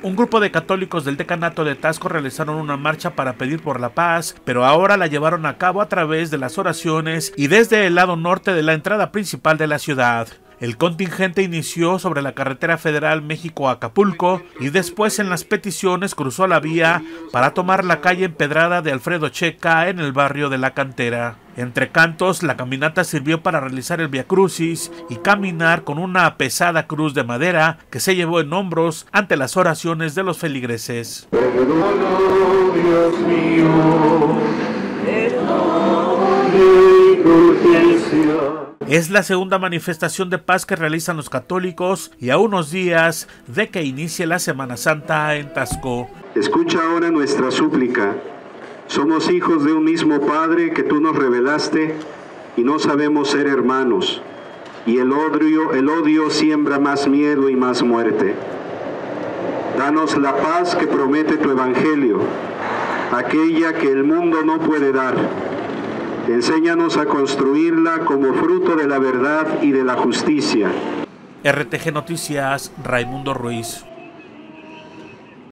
Un grupo de católicos del decanato de Taxco realizaron una marcha para pedir por la paz, pero ahora la llevaron a cabo a través de las oraciones y desde el lado norte de la entrada principal de la ciudad. El contingente inició sobre la carretera federal México-Acapulco y después en las peticiones cruzó la vía para tomar la calle empedrada de Alfredo Checa en el barrio de La Cantera. Entre cantos, la caminata sirvió para realizar el viacrucis y caminar con una pesada cruz de madera que se llevó en hombros ante las oraciones de los feligreses. Dios mío, es la segunda manifestación de paz que realizan los católicos y a unos días de que inicie la Semana Santa en Taxco. Escucha ahora nuestra súplica. Somos hijos de un mismo Padre que tú nos revelaste y no sabemos ser hermanos. Y el odio siembra más miedo y más muerte. Danos la paz que promete tu Evangelio, aquella que el mundo no puede dar. Enséñanos a construirla como fruto de la verdad y de la justicia. RTG Noticias, Raimundo Ruiz.